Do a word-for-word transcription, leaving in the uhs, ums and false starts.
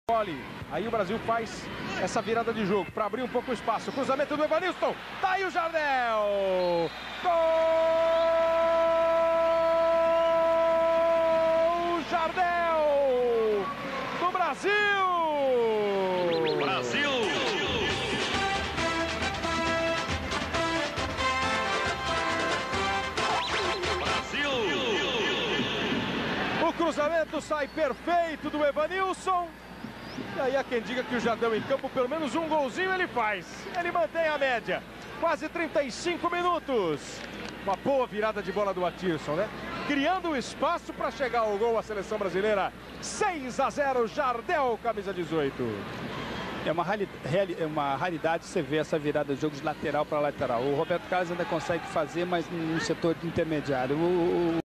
Aí o Brasil faz essa virada de jogo para abrir um pouco o espaço. Cruzamento do Evanilson. Tá aí o Jardel. Gol! Jardel! Do Brasil! Brasil! Brasil! O cruzamento sai perfeito do Evanilson. E aí há quem diga que o Jardel em campo, pelo menos um golzinho ele faz. Ele mantém a média. Quase trinta e cinco minutos. Uma boa virada de bola do Atirson, né? Criando espaço para chegar ao gol a seleção brasileira. seis a zero, Jardel, camisa dezoito. É uma, rali, é uma raridade você ver essa virada de jogo de lateral para lateral. O Roberto Carlos ainda consegue fazer, mas no setor intermediário. O, o,